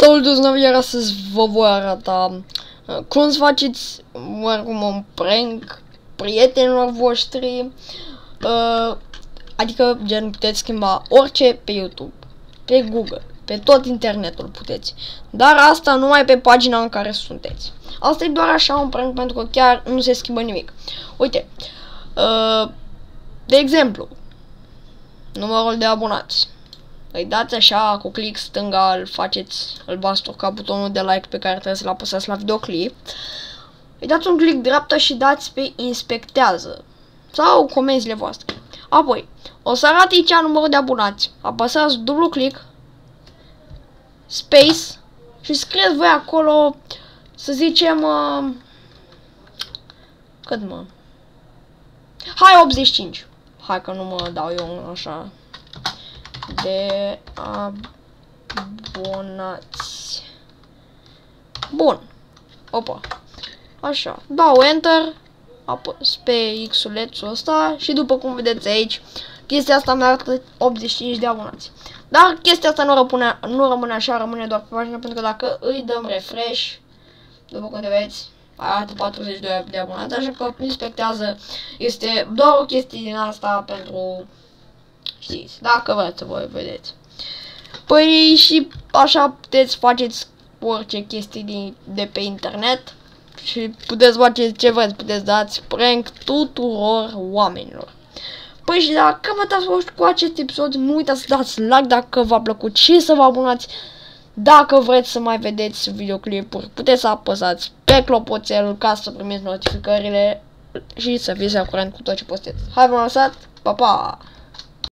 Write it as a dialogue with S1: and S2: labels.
S1: Salut, iar astăzi vă voi arăta cum să faceți oricum un prank prietenilor voștri, adică gen puteți schimba orice pe YouTube, pe Google, pe tot internetul puteți, dar asta numai pe pagina în care sunteți. Asta e doar așa un prank pentru că chiar nu se schimbă nimic. Uite, de exemplu, numărul de abonați. Îi dați așa cu click stânga, îl bați tot ca butonul de like pe care trebuie să-l apăsați la videoclip. Îi dați un click dreapta și dați pe inspectează sau comenzile voastre. Apoi, o să arate aici numărul de abonați. Apăsați dublu click, space și scrieți voi acolo, să zicem, cât mă? Hai 85. Hai că nu mă dau eu așa. De abonați. Bun. Opa. Așa. Dau enter. Apăs pe X-ulețul ăsta. Și după cum vedeți aici, chestia asta mi arată 85 de abonați. Dar chestia asta nu rămâne așa, rămâne doar pe pagină, pentru că dacă îi dăm refresh, după cum vedeți, arată 42 de abonați. Așa că inspectează. Este doar o chestie din asta pentru... știți, dacă vreți să voi vedeți. Păi și așa puteți faceți orice chestii de pe internet și puteți face ce vreți, puteți dați prank tuturor oamenilor. Păi și dacă v-ați fost cu acest episod, nu uitați să dați like dacă v-a plăcut și să vă abonați. Dacă vreți să mai vedeți videoclipuri, puteți să apăsați pe clopoțel ca să primiți notificările și să fiți la curent cu tot ce postez. Hai, v-am lăsat, pa, pa!